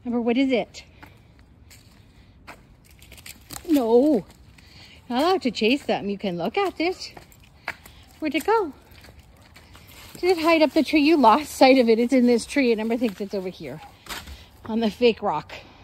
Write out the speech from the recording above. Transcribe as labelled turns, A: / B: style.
A: Ember, what is it? No. Not allowed to chase them. You can look at it. Where'd it go? Did it hide up the tree? You lost sight of it. It's in this tree, and Ember thinks it's over here on the fake rock.